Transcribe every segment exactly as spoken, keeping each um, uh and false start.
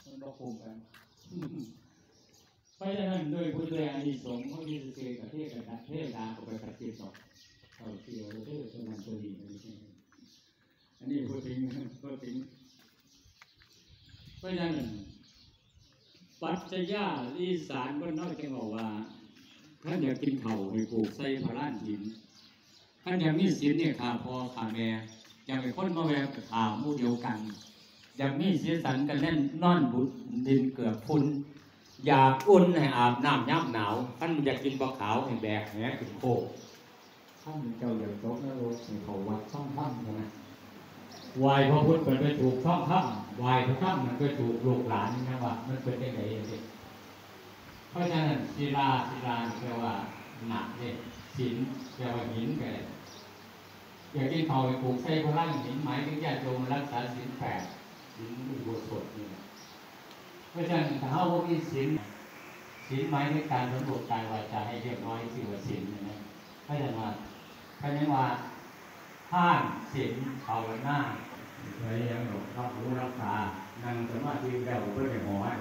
มันเราคุมกันเพราะฉะนั้นโดยพุทธานิสงฆ์เขาที่จะเกิดกับเทศกับเทศดาออกไปปฏิบัติเขาเกี่ยวกับเทศส่วนนั้นตัวนี้อันนี้พูดถึงพูดถึงเพราะฉะนั้นปัจจัยอีสานก็นอกจากบอกว่าท่านอยากกินเข่าไปปลูกใส่พระล้านหินท่านอยากมีศีลเนี่ยขาพอขาแม่อยากไปค้นมาแววขามู่เดียวกันอยากมีศีลสันกันแน่นนอนบุดดินเกือบพุ่นอยากอุ่นให้อาบน้ำย่ำหนาวท่านอยากกินปลาขาวให้แบกแหนขึ้นโคกท่านเจ้าอยากตกนรกให้เขาวัดช่องถ้ำใช่ไหมวายพระพุทธมันไปถูกช่องถ้ำวายพระถ้ำมันไปถูกลูกหลานนะว่ามันเป็นยังไงเองเพราะฉะนั้นศิลาศิลาแปลว่าหนักเนี่ยหินแปลว่าหินกันอยากกินเขาไปปลูกใส่พระร่างหินหมายถึงญาติโยมรักษาศีลแปดศีลอุโบสถนี่เพราะฉะนั้นถ้าเขามีศีลศีลหมายถึงการสำรวจกายวาจาให้เรียบร้อยที่ว่าศีลนะเพราะฉะนั้นว่าเพราะฉะนั้นว่าท่านศีลภาวนาเคยยังหลงรับรู้รักษานั่งสมาธิแล้วเพื่อให้หอย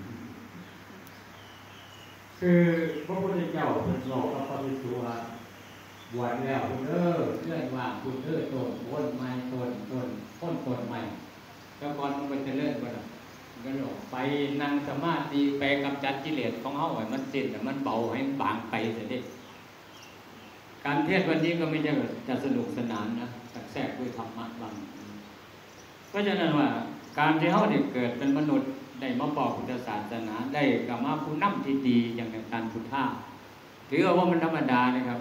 คือพระพุทธเจ้าเป็นโลกพระปฏิสุว่าบวชแล้วคุณเด้อเลื่อนว่างคุณเด้อต้นต้นไม้ต้นต้นต้นต้นไม้แล้วก่อนมันก็จะเลื่อนไปแล้วก็หลงไปนั่งสมาธิไปกำจัดกิเลสของเขาไว้มันสิ้นแต่มันเบาให้บางไปเสด็จการเทศวันนี้ก็ไม่ใช่จะสนุกสนานนะแต่แทรกด้วยธรรมะบางเพราะฉะนั้นว่าการที่เขาได้เกิดเป็นมนุษย์ได้มาบอกพุทธศาสนาได้กลับมาผู้นำที่ดีอย่างในการพุทธะถือว่ามันธรรมดานะครับ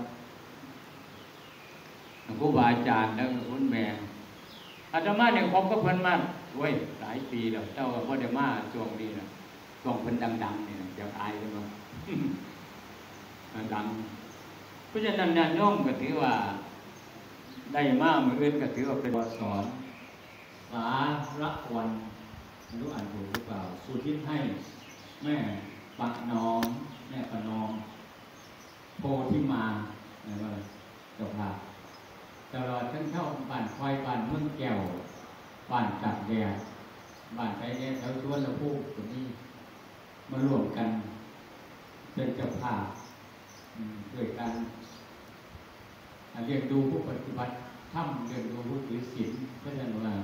ครูบาอาจารย์แล้วคุณแม่อาตมาเนี่ยคบก็เพิ่นมาเว้ยหลายปีแล้วเจ้าพ่อเดมาช่วงนี้นะช่วงเพิ่นดังๆเนี่ยจะอายใช่ไหมดังเพราะฉะนั้นญาติโยมก็ถือว่าได้มาเมื่ออื่นก็ถือว่าเป็นบทสอนสาระวันรู้อ่านถูกหรือเปล่าสูตรที่ให้แม่ปะนอมแม่ปะนอมโพที่มาอะไรว่าเจ้าภาพตลอดทั้งเข้าบ้านคอยบ้านเมืองแก้วบ้านตัดแดดบ้านไทยแดดแถวสวนละพูตรงนี้มารวมกันเป็นเจ้าภาพด้วยกันเรียนดูผู้ปฏิบัติธรรมเรียนดูผู้ถือศีลก็จะว่า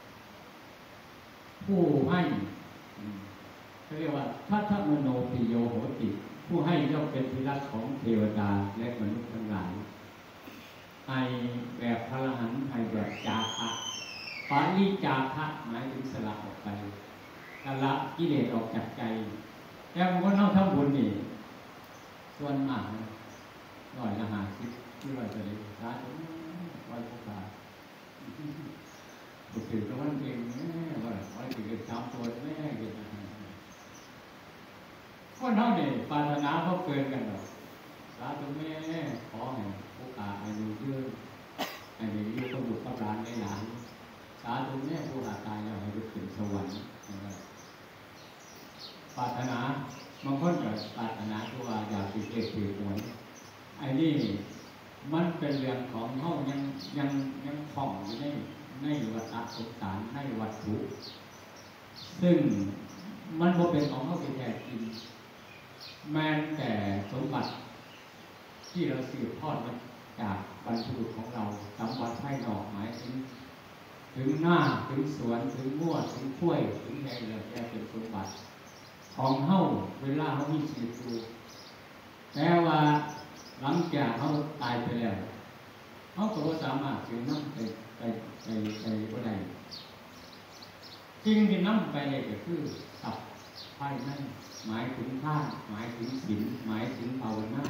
ผู้ให้เขาเรียกว่าทัตถมโนปิโยโหติผู้ให้ย่อมเป็นที่รักของเทวดาและมนุษย์ทั้งหลายให้แบบพระหันให้แบบจาคะปานิจาคะหมายถึงสละออกไปสละกิเลสออกจากใจแล้วมันก็เท่าทั้งบุญนี่ส่วนมากหน่อยละหาสิที่เราจะได้สาธุไว้พวกเราบุตรถือก็มันเองแม่ว่าไว้ถือสามตัวแม่เกินก็เท่านี้ปรารถนาเขาเกินกันหรอกสาธุแม่ขอให้พวกเราอายุยืนอายุยืนก็บุตรก็ร้านได้หลานสาธุแม่พวกเราตายแล้วให้ไปถึงสวรรค์ปรารถนาบางคนก็ปรารถนาตัวอยากติดเอกติดหวยไอ้นี่มันเป็นเรื่องของเฮายังยังยังคล่องอยู่ในในวัฏสงสารในวัตถุซึ่งมันบ่เป็นของเฮาแท้จริงแม้แต่สมบัติที่เราสืบทอดมาจากบรรพบุรุษของเราสมบัติภายนอกหมายถึงถึงหน้าถึงสวนถึงมั่วถึงถ้วยถึงอะไรเลยแค่เป็นสมบัติของเฮาเวลาเฮามีชีวิตอยู่แต่ว่าหลังจากเขาตายไปแล้วเขาก็สามารถถือน้ำไปไปไปไปว่าใดจริงที่น้ำไปเลยก็คือสับภายในหมายถึงท่าหมายถึงศีลหมายถึงภาวนา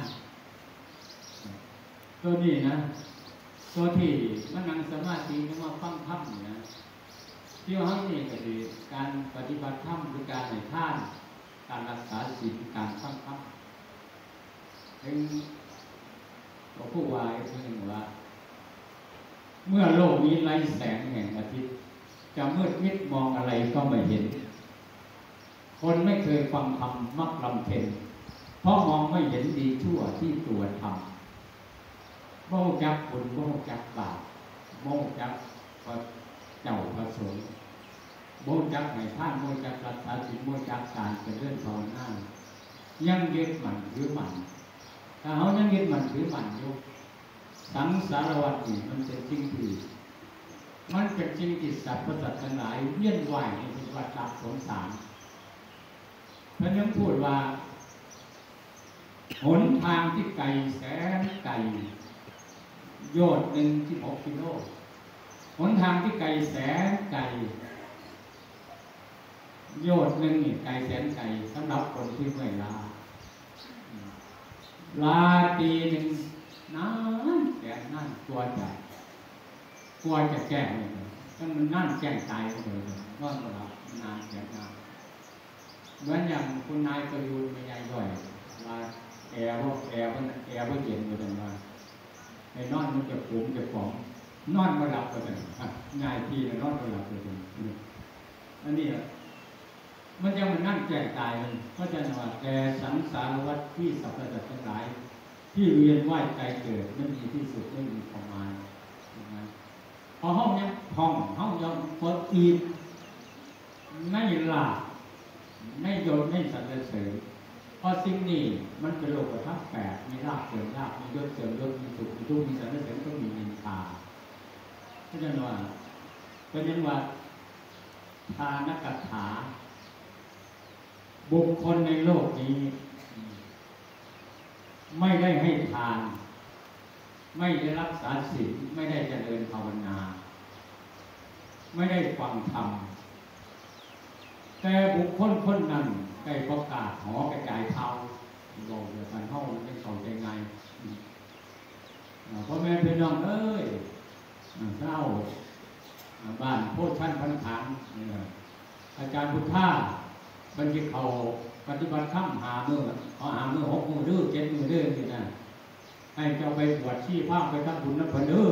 ตัวนี้นะตัวที่มันนั่งสมาธินึกว่าฟังธรรมนะที่ว่านี่ก็คือการปฏิบัติธรรมคือการให้ทานการรักษาศีลการฟังธรรมถึงก็ผู้วายเรื่องว่าเมื่อโลกนี้ไร้แสงแห่งอาทิตย์จะมืดมิดมองอะไรก็ไม่เห็นคนไม่เคยฟังธรรมมักลำเค็ญเพราะมองไม่เห็นดีชั่วที่ตัวทำโมจักบุญโมจักบาปโมจักพระเจ้าพระสงฆ์เพโมจักไหนท่านโมจักรักษาศีลโมจักการเป็นเรื่องภาวนายังยึดมั่นถือมั่นถ้าเขายังยึดมั่นถือมั่นอยู่สังสารวัฏนี่มันเป็นจริงที่มันเป็นจริงที่สัตว์ประสาททั้งหลายเวียนว่ายในวัฏสงสารพระยังพูดว่าหนทางที่ไกลแสนไกลโยชน์หนึ่งที่หกกิโลหนทางที่ไกลแสนไกลโยชน์หนึ่งนี่ไกลแสนไกลสำหรับคนที่เมื่อยล้าลาตีหนึ่งนานแสนนั่นกลัวจะกลัวจะแก้เลยถ้ามันนั่นแก้ตายเลยว่าเรานานแสนนานเหมือนอย่างคุณนายประยูนไม่ใหญ่ย่อยลาแอร์พวกแอร์มันแอร์มันเย็นอยู่ตรงนั้นไอ้นอนมันจะปุ๋มจะป๋องนอนมาหลับก็ได้ง่ายทีนะนอนมาหลับก็ได้อันนี้มันจะมันนั่งแก่ตายมันก็จะว่าแต่สังสารวัฏที่สรรพสัตว์ทั้งหลายที่เวียนว่ายใจเกิดไม่มีที่สุดไม่มีประมาณพอห้องยังพองห้องยังเปิดอีกไม่หลับไม่โยนไม่สรรเสริญเพราะสิ่งนี้มันเป็นโลกธรรมแปดมีลาภเสริมลาภมียศเสริมยศมีสุขมีทุกข์มีสรรเสริญก็มีนินทาเพราะฉะนั้นว่าเป็นยังว่าทานกัตถาบุคคลในโลกนี้ไม่ได้ให้ทานไม่ได้รักษาศีลไม่ได้เจริญภาวนาไม่ได้ฟังธรรมแต่บุคคลคนนั้นได้ประกาศหอกระจายเท้าบอกเดี๋ยวการเข้าไม่เข้าใจไงพ่อแม่พี่น้องเอ้ยเจ้าบ้านโพธิ์ชั้นพันถังอาจารย์พุทธาบรรจิเขาปฏิบัติธรรมหามือเขาหามือหกมือดื้อเจ็ดมือดื้อนี่นะให้เจ้าไปบวชชีพภาพไปทำบุญนับพันดื้อ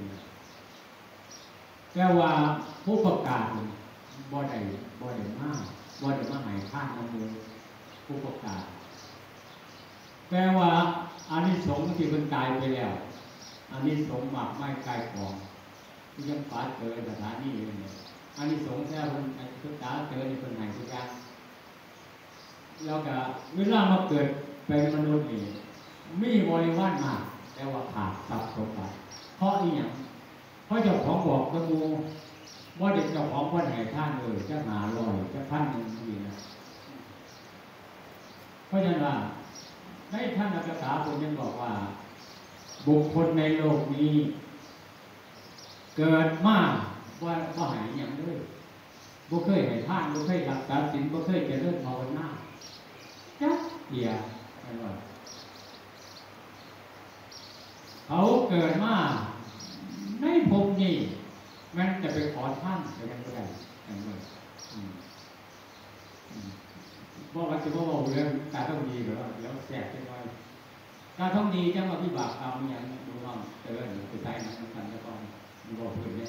แค่ว่าผู้ประกาศบ่ได้บ่ได้มากบ่ได้มาหายท่านน้ำมือผู้ประกาศแปลว่าอานิสงส์ที่มันกายไปแล้วอานิสงส์หมักไม่กายของที่ยังฝาเจอสถานนี้เลยอานิสงส์แค่คนศึกษาเจอในคนไหนทุกอย่างแล้วก็เวลามาเกิดเป็นมนุษย์นี่มีบริวารมากแต่ว่าขาดทรัพย์สมบัติเพราะอีหยังเพราะเจ้าของบอกกระมูว่าเด็กเจ้าของคนไหนท่านเลยจะหาลอยจะพันหนึ่งทีนะเพราะฉะนั้นในท่านอักษาผมยังบอกว่าบุคคลในโลกนี้เกิดมากว่าว่าหายอย่างด้วยบุเคยให้ท่านบุเคยรักษาศีลบุเคยเจริญภาวนาจักเดียอะไรวะเขาเกิดมาในภพนี้มันจะไปขอท่านจะยังไม่ได้ยังไม่บอกว่าจะบอกว่าเรื่องการต้องดีหรือว่าเดี๋ยวแสบไปหน่อยการต้องดีจะมาพิบัติเอาอย่างดูน้องเจริญไปใช้นะสำคัญแล้วก็ดูบอกเพื่อนเนี่ย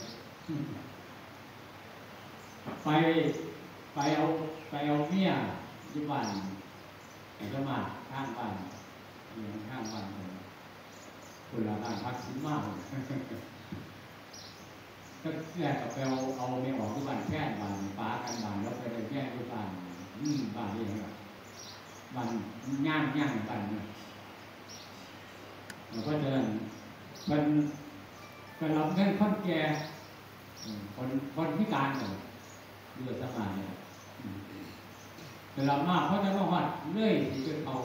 ไปไปเอาไปเอาเมียที่บ้านไอ้ก็มาข้างบ้านอยู่ข้างบ้านเลยคนละบ้านพักสิมากก็แรกกับไปเอาเอาเมียออกที่บ้านแค่บ้านป้ากันบ้านแล้วไปได้แค่ที่บ้านอืมบ้านนี่ครับบ้านย่างย่างบ้านเนี่ยแล้วก็เดินเป็นเป็นรับเงินคนแก่คนคนพิการเลยเรือสมัยเนี่ยเวลามากเขาจะต้องวัดเรื่อยที่จะเอา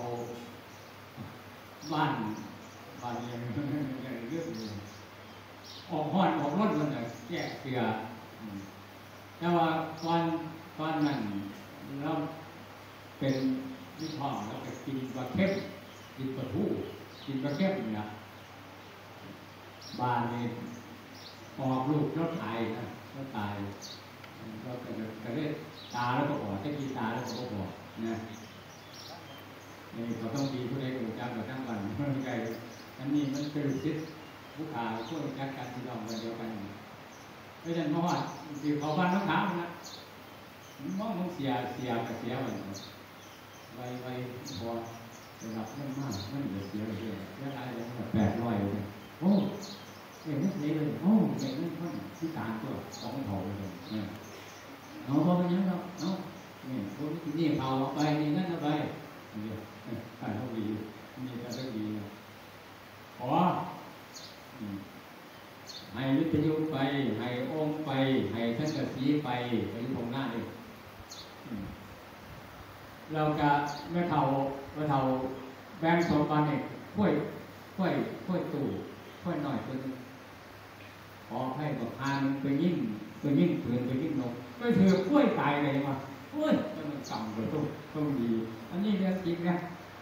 บ้านบ้านยังยังเรื่องอยู่ออกห้อนออกรถมันเนี่ยแยกเสือแต่ว่าตอนตอนนั้นเราเป็นนิพพานแล้วก็กินปลาเค็มกินปลาทูกินปลาเค็มเนี่ยบ้านนี่ออกลูกรถตายนะรถตายก็กระเด็นตาแล้วก็บอดถ้ากินตาแล้วก็บอดนะนี่เขาต้องมีผู้ใดกลุ่มจำกับทั้งวันเมื่อไงอันนี้มันเป็นสิทธิผู้ขาช่วยการการที่เราเดียวกันเพราะฉะนั้นเพราะว่าสิเขาบ้านน้องขาวนะมองมึงเสียเสียกับเสียมันไวไวพอจะรับเงินมากมันเหลือเสียเลยเยอะอะไรเลยแบบแปดร้อยเลยโอ้เก่งไม่เสียเลยโอ้เก่งไม่ค่อยที่การตัวสองถอเลยเนี่ยเอาพอเป็นยังครับเอาเนี่ยพวกนี่เผาไปนี่นั่นเอาไปนี่ขายเขาดีนี่ก็ได้ดีขอให้วิทยุไปให้องค์ไปให้ท่านกสีไปไปที่ตรงหน้าดิเราจะไม่เท่าไม่เท่าแบงค์สองพันเองค่อยค่อยค่อยตู่ค่อยหน่อยตัวนึงขอให้บอกพานึงไปยิ่งไปยิ่งฝืนไปยิ่งลงไม่ถือค่อยตายเลยมาค่อยมันต่ำเลยต้องต้องดีอันนี้เรื่องจริงนะ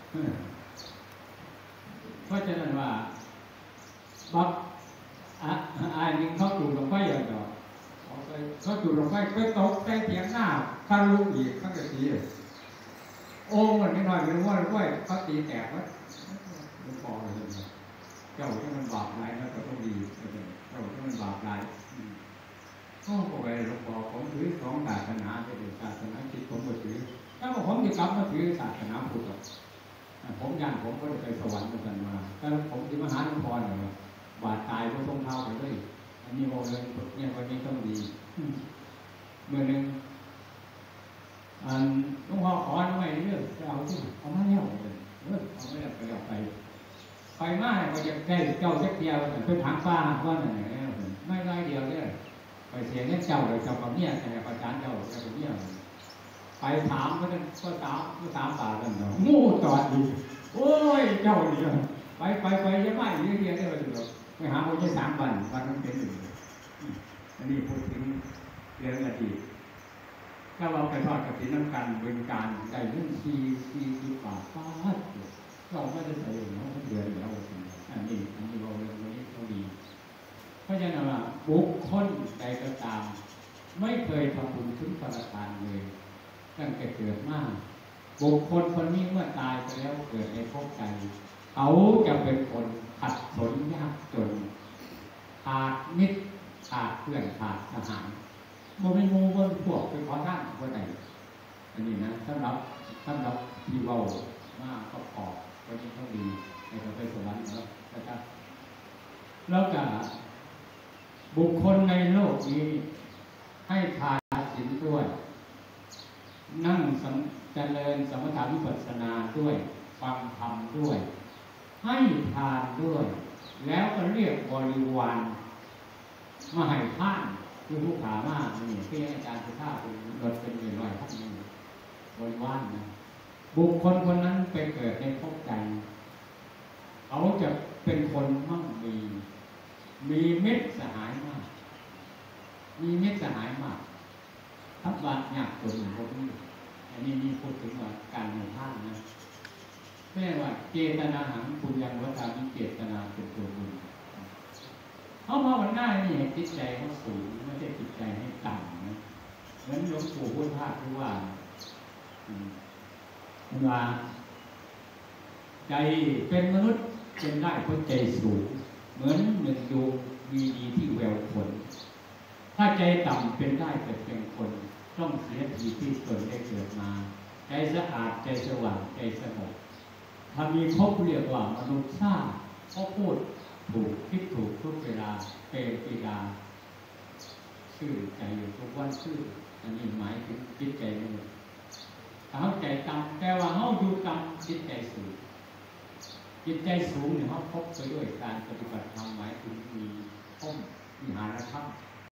เพราะฉะนั้นว่าบักอ่ะอันนี้เขาจูดลงไปอย่างเดียวเขาจูดลงไปก็ตกใต้เตียงหน้าทะลุอีกตั้งแต่ทีเลยโอ้มันนิดหน่อยไม่รู้ว่าหรือว่าเขาตีแตกวะมันพอเลยเจ้าที่มันบาปร้ายแล้วก็ต้องดีเจ้าที่มันบาปร้ายก็บอกไปหลวงพ่อผมถือของศาสนาไปดูศาสนาคิดผมก็ถือถ้าผมจะกลับมาถือศาสนาพุทธผมยันผมก็จะไปสวรรค์กันมาถ้าผมจะมาหาหลวงพ่อหน่อยบาดตายก็ต้องเท้าไปเลยอันนี้บอกเลยเนี่ยวันนี้ต้องดีเมื่อหนึ่งอันหลวงพ่อขอทำไมเรื่องจะเอาที่เอามาแล้วเลยเออเอาไม่ได้ไปเอาไปไปมากก็จะได้เจ้าเช็คเดียวไปถามป้าว่าไหนไม่ได้เดียวเนี่ยไปเสียเงินเจ้าเลยเจ้ากับเนี่ยแต่ประจานเจ้าเจ้ากับเนี่ยไปถามก็จะก็ถามก็ถามป่ากันเนาะงูจอดดีโอ้ยเจ้าเนี่ยไปไปไปยังไม่เยอะแยะได้ไปอยู่หรอกไปหาคนที่สามวันวันนั้นเป็นหนึ่งอันนี้พูดถึงเรื่องอดีตถ้าเราไปทอดกฐินน้ำกันเป็นการได้เรื่องซีซีซีป่าฟ้าเราไม่ได้ใส่เนาะเดือนแล้วอันนี้อันนี้เราเรื่องนี้เขาดีเพราะฉะนั้นว่าบุคคลใดก็ตามไม่เคยทำบุญถึงประทานเลยตั้งแต่เกิดมาบุคคลคนนี้เมื่อตายไปแล้วเกิดในภพใดเขาจะเป็นคนขัดสนยากจนขาดมิตรขาดเพื่อนขาดทหารโมเป็นโมบนพวกเป็นขอท่านคนไหนอันนี้นะสำหรับสำหรับที่เว้ามากก็พอก็จะต้องดีในการไปสวรรค์แล้วนะครับแล้วก็บุคคลในโลกนี้ให้ทานศีลด้วยนั่งเจริญสมถะวิปัสสนาด้วยฟังธรรมด้วยให้ทานด้วยแล้วก็เรียกบริวารมาให้ท่านคือผู้ขามากนี่ที่อาจารย์สุภาพเป็นรถเป็นหน่อยๆท่านนี้บริวารนะบุคคลคนนั้นไปเกิดในภพใดเขาจะเป็นคนมั่งมีมีเม็ดสหายมากมีเม็ดสหายมากทับบาดยากจนพวกนี้อันนี้นี่พูดถึงว่าการในท่านนะแม่ว่าเจตนาหังปุญญังวัฏฏามิเจตนาเป็นตัวบุญเขาภาวนานี่ให้จิตใจเขาสูงไม่ใช่จิตใจให้ต่ำนะเหมือนหลวงปู่พุทธทาสที่ว่าว่าใจเป็นมนุษย์เป็นได้เพราะใจสูงเหมือนหนึ่งดวงมีดีที่แววผลถ้าใจต่ำเป็นได้แต่เป็นคนต้องเสียทีที่ตนได้เกิดมาใจสะอาดใจสว่างใจสงบถ้ามีครบเรียกว่ามนุษย์ชาติเขาพูดถูกคิดถูกทุกเวลาเป็นปีดาชื่อใจอยู่ทุกวันชื่ออันนี้หมายถึงจิตใจนี่ถ้าเขาใจต่ำแต่ว่าเขาอยู่ต่ำจิตใจสูงจิตใจสูงเนี่ยเขาพบไปด้วยการปฏิบัติธรรมหมายถึงมีพ้นวิหารธรรม